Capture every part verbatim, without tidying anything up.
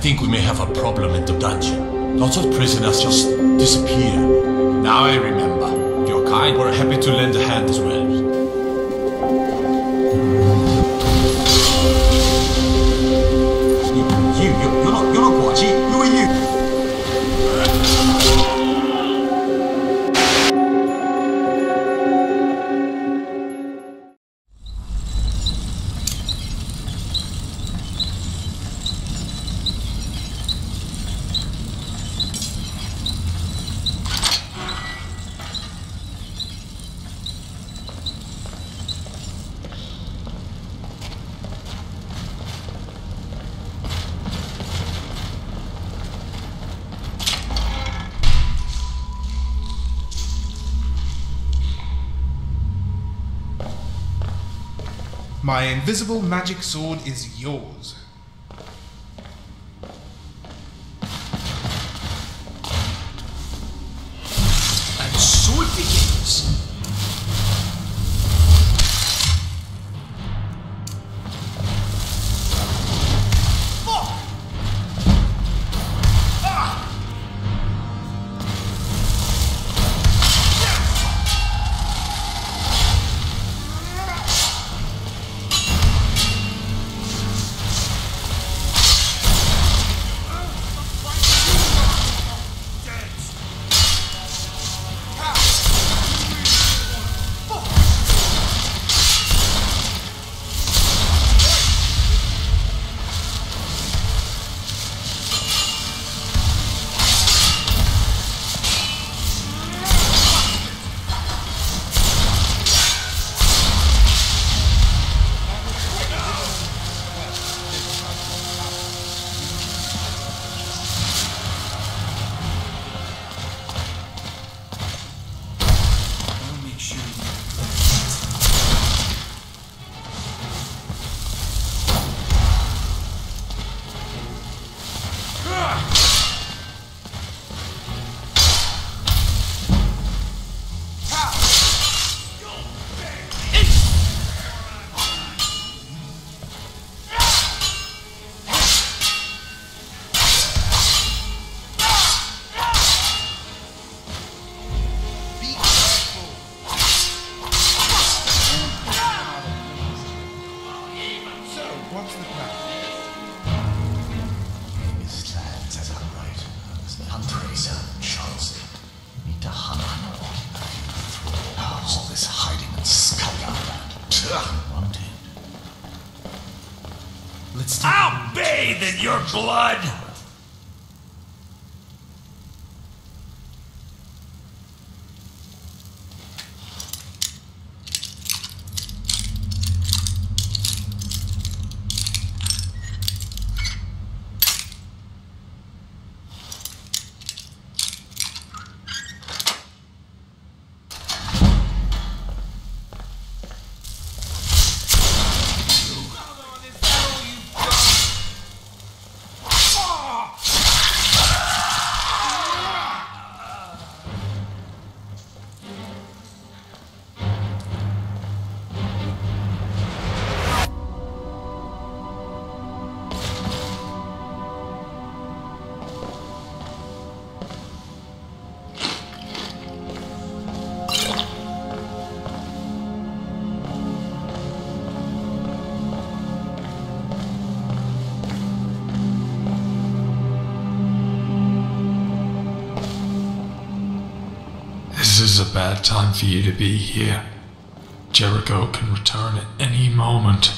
think we may have a problem in the dungeon. Lots of prisoners just disappear. Now I remember. If you're kind, we're happy to lend a hand as well. You, you, you're not, you're not Guachi. Who are you? My invisible magic sword is yours. And so it begins. I'll bathe in your blood! This is a bad time for you to be here. Jericho can return at any moment.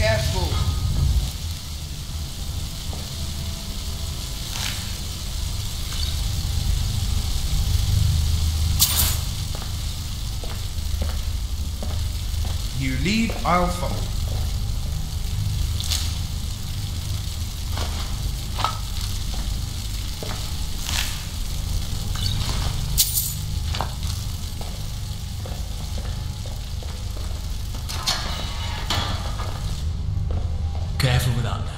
careful. You lead, I'll follow. Careful with that now.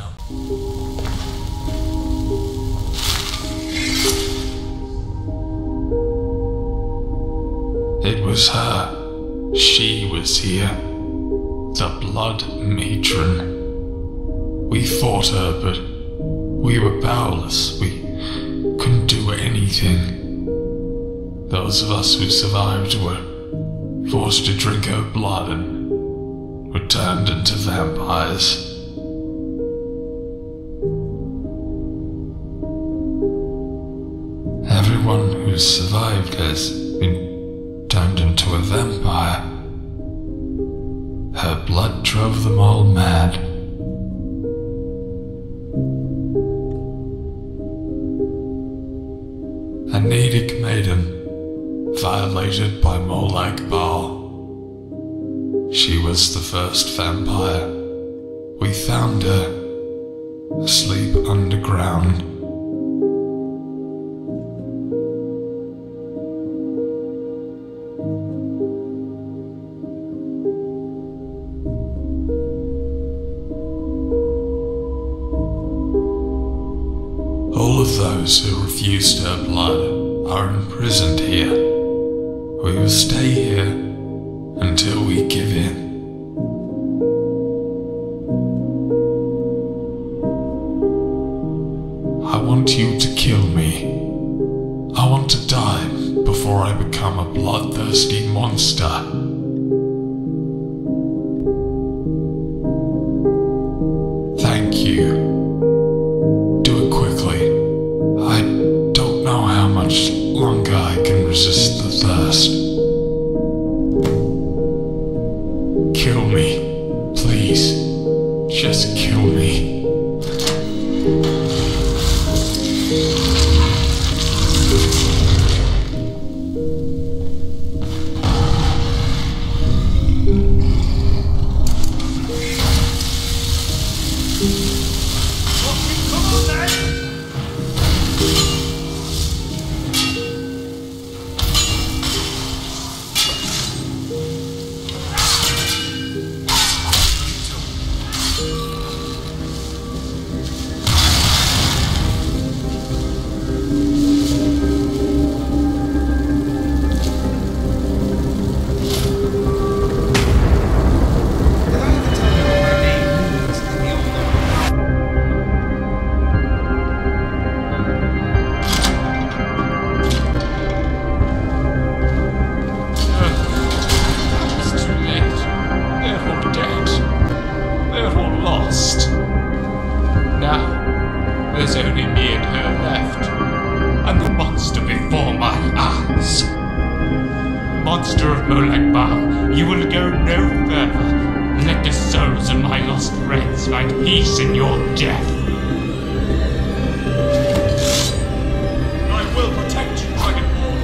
It was her. She was here. The Blood Matron. We fought her, but we were powerless. We couldn't do anything. Those of us who survived were forced to drink her blood and were turned into vampires. Everyone who survived has been turned into a vampire. Her blood drove them all mad. A Nedic maiden, violated by Molag Bal. She was the first vampire. We found her, asleep underground. All of those who refused her blood are imprisoned here. We will stay here until we give in. I want you to kill me. I want to die before I become a bloodthirsty monster. Thank you. Much longer I can resist the thirst. Kill me, please. Just kill me. Monster of Molag Bal, you will go no further. Let the souls of my lost friends find peace in your death. I will protect you, Dragonborn.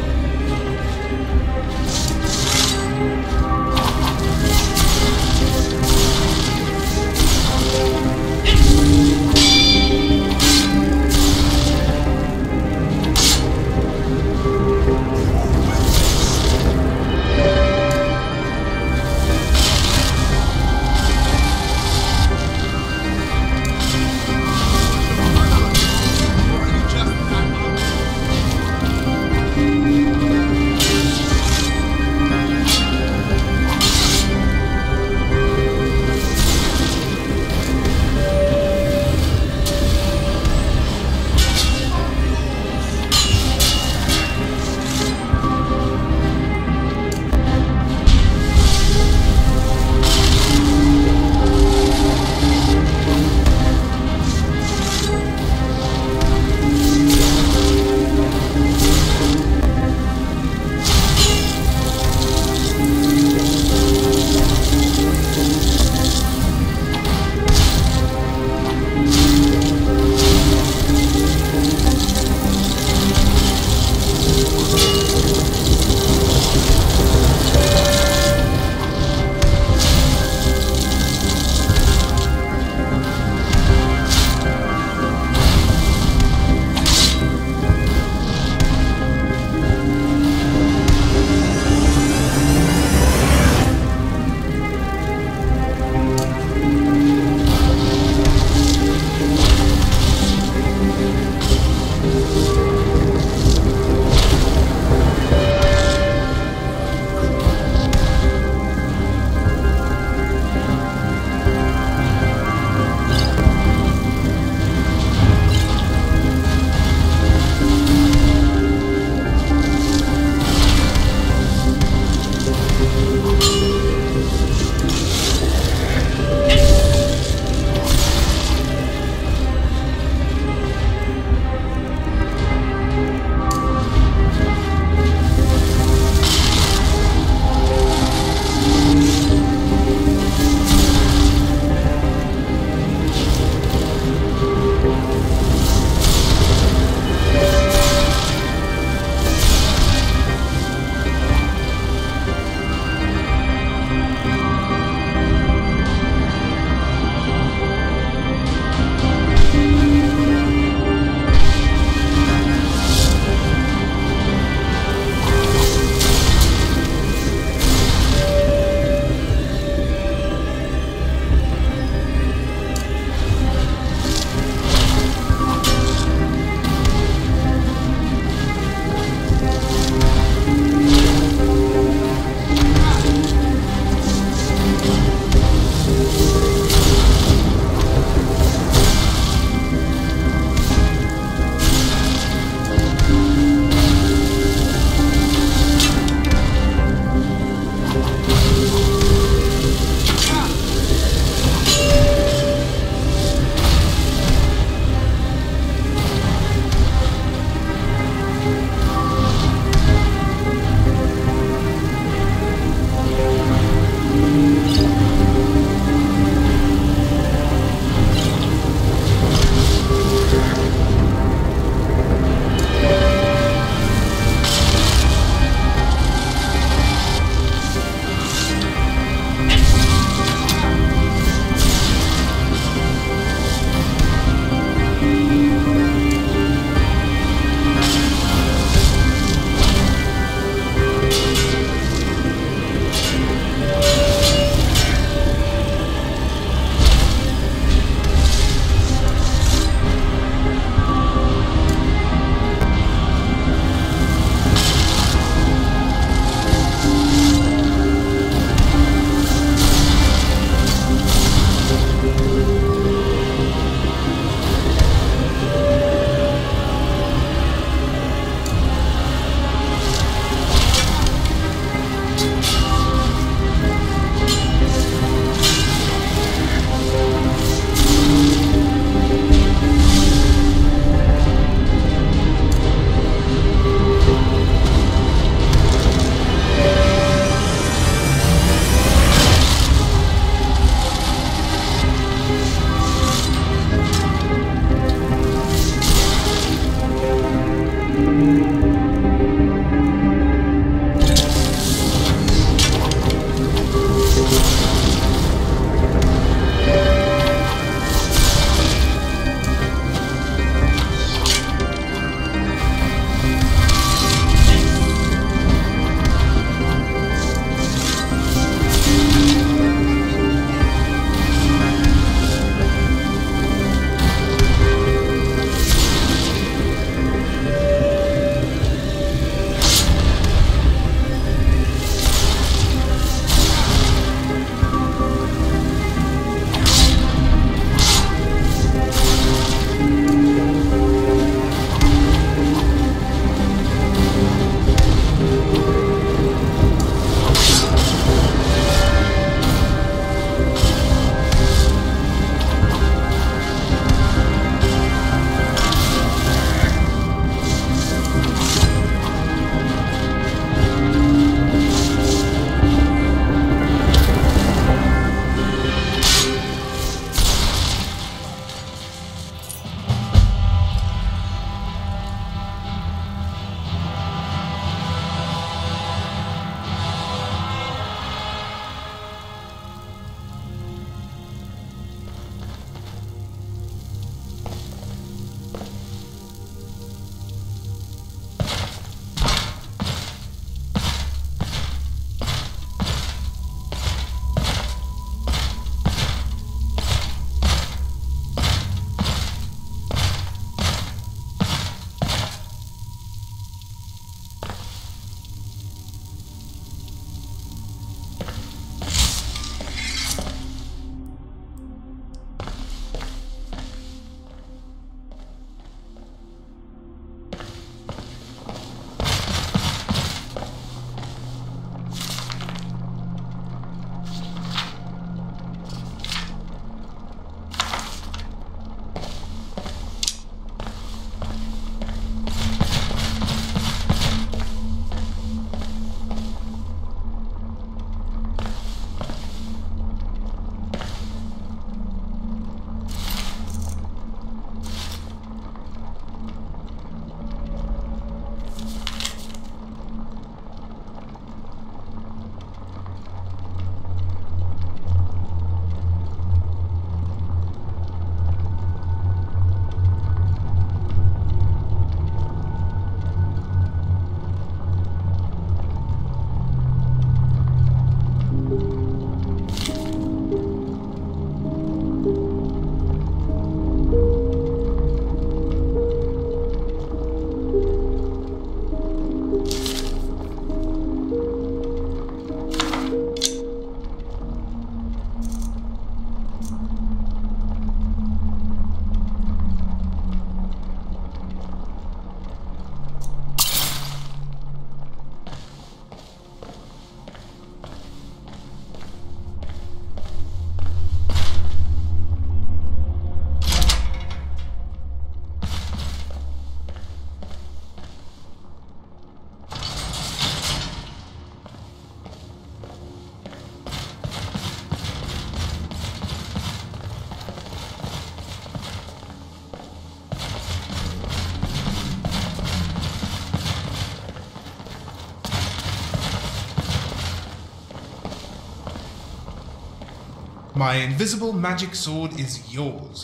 My invisible magic sword is yours.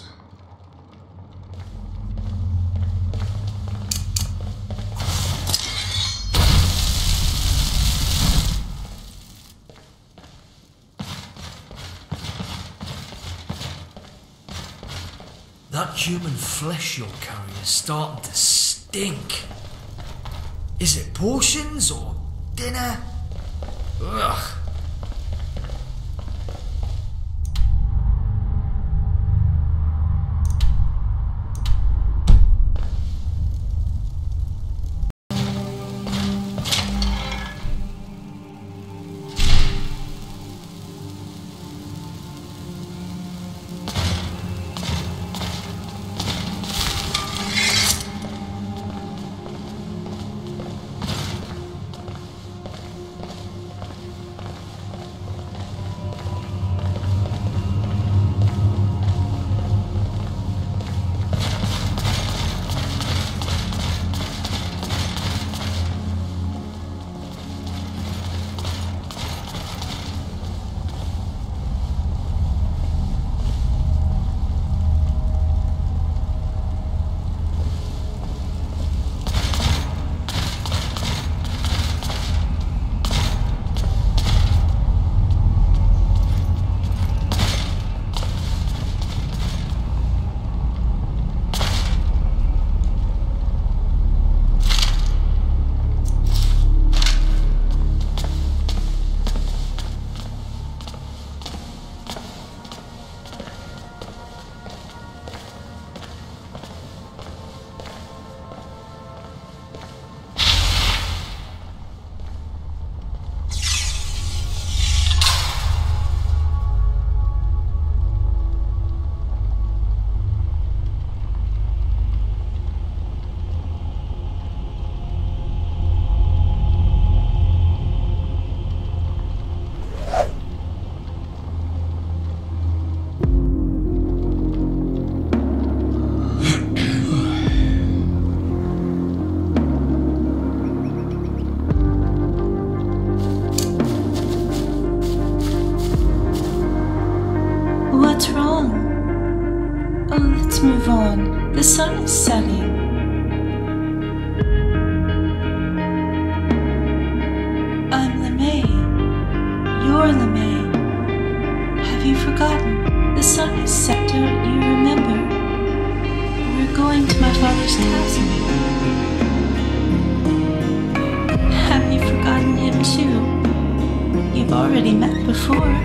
That human flesh you're carrying is starting to stink. Is it potions or dinner? Ugh. Move on. The sun is setting. I'm Lamae. You're Lamae. Have you forgotten? The sun is set, don't you remember? We're going to my father's castle. Have you forgotten him too? You've already met before.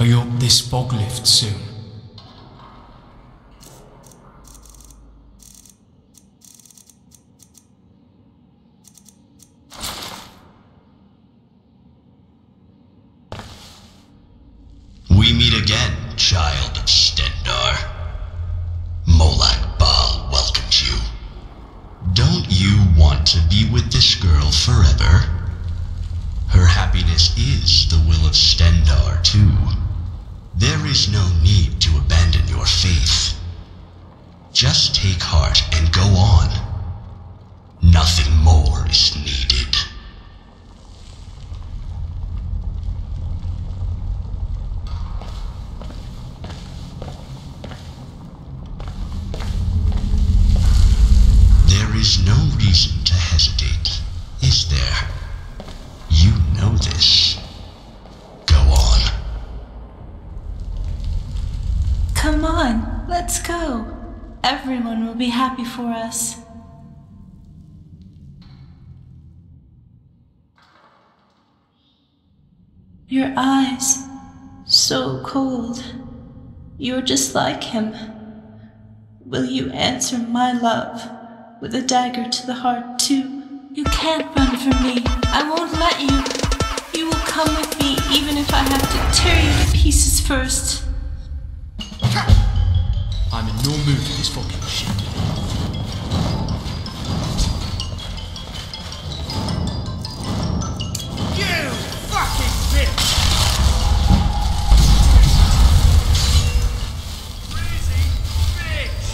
hurry up this fog lift soon. We meet again, child of Stendarr. Molag Bal welcomes you. Don't you want to be with this girl forever? Her happiness is the will of Stendarr, too. There is no need to abandon your faith. Just take heart and go on. Nothing more is needed. There is no reason to hesitate, is there? You know this. Go on. Come on, let's go. Everyone will be happy for us. Your eyes, so cold. You're just like him. Will you answer my love with a dagger to the heart too? You can't run from me. I won't let you. You will come with me even if I have to tear you to pieces first. I'm in no mood for this fucking shit. You fucking bitch! Crazy bitch!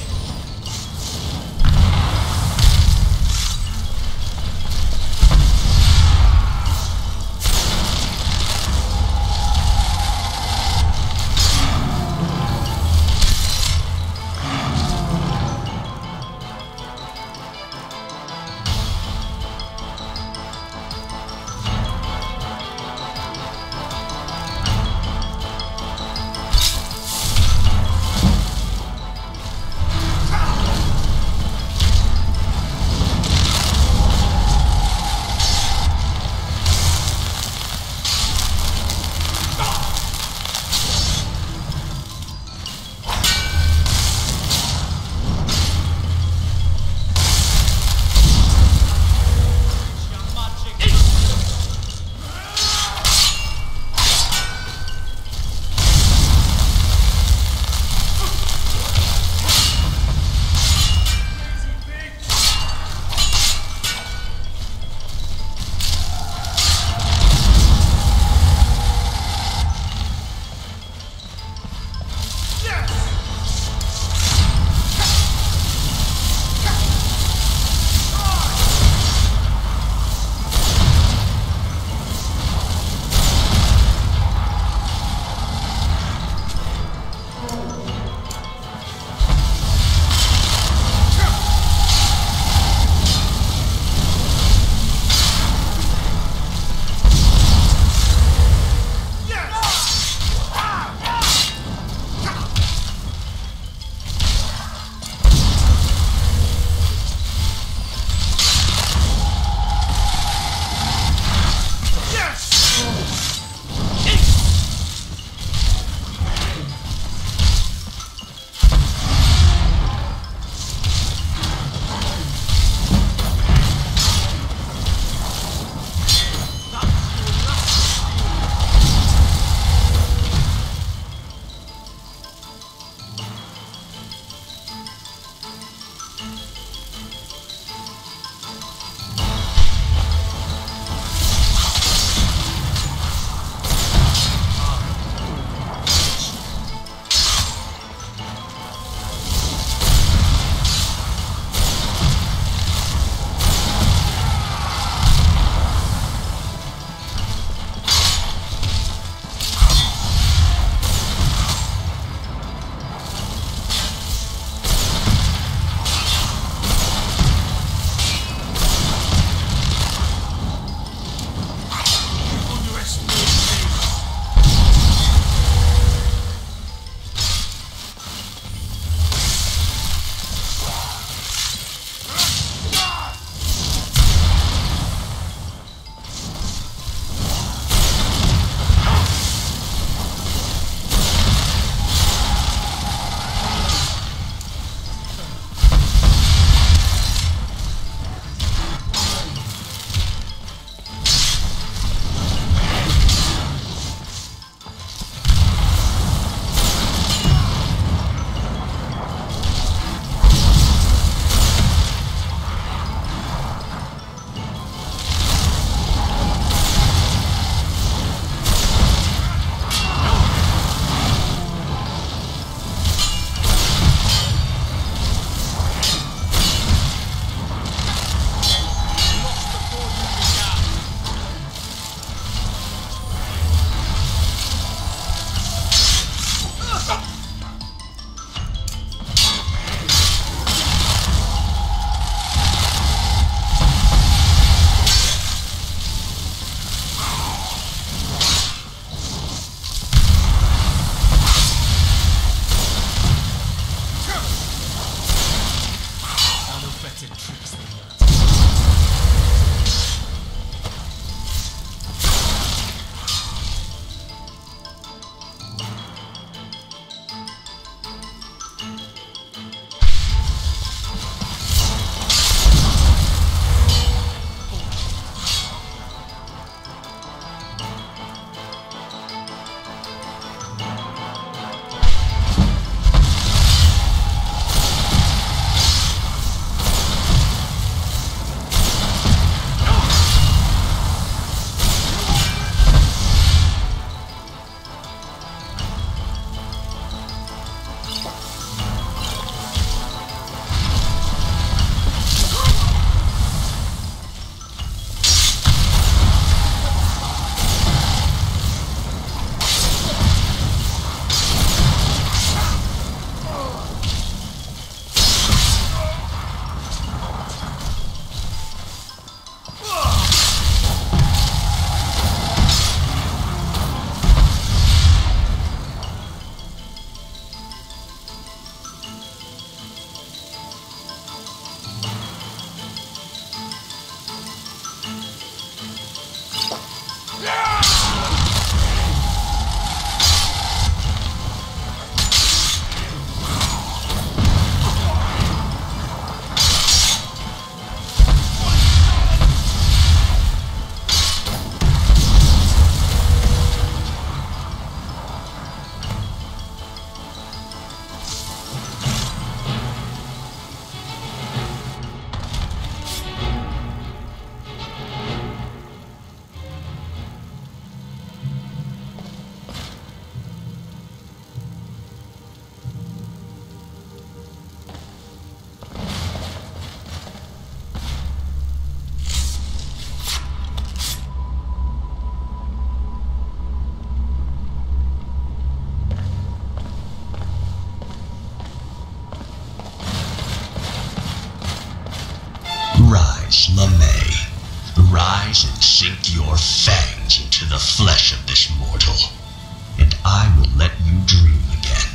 rise and sink your fangs into the flesh of this mortal, and I will let you dream again.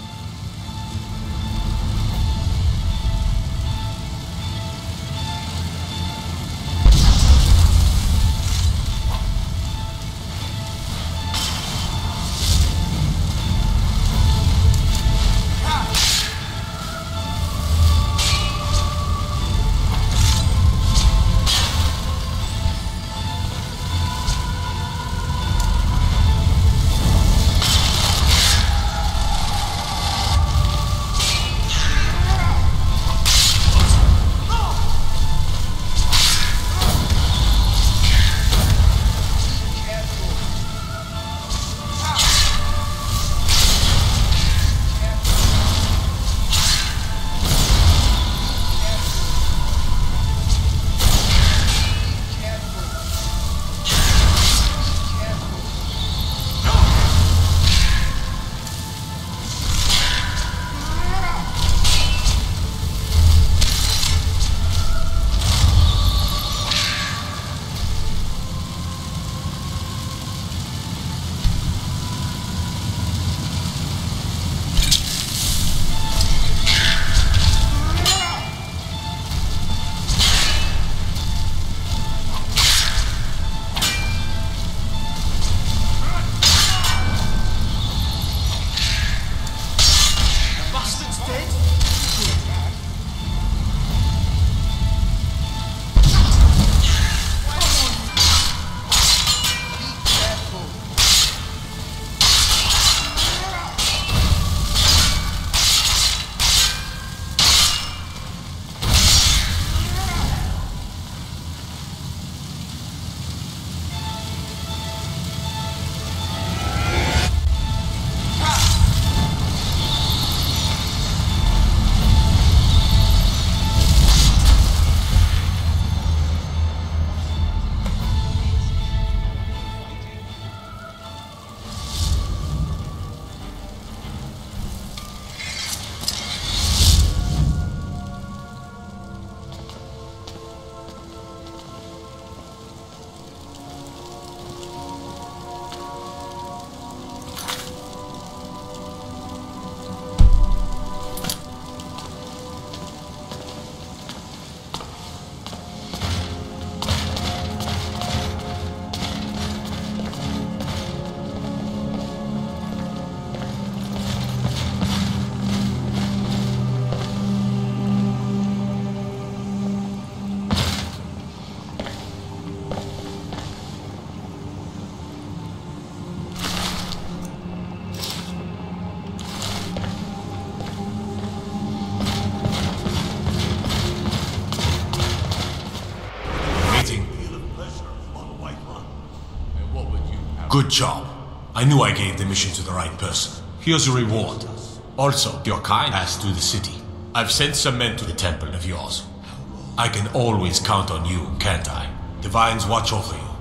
Good job. I knew I gave the mission to the right person. Here's a reward. Also, your kind passed through the city. I've sent some men to the temple of yours. I can always count on you, can't I? Divines watch over you.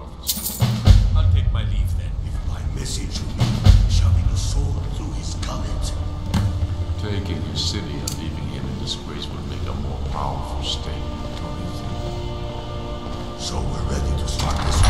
I'll take my leave then. If my message to you, shoving a sword through his gullet. Taking his city and leaving him in disgrace would make a more powerful state, don't you think? So we're ready to start this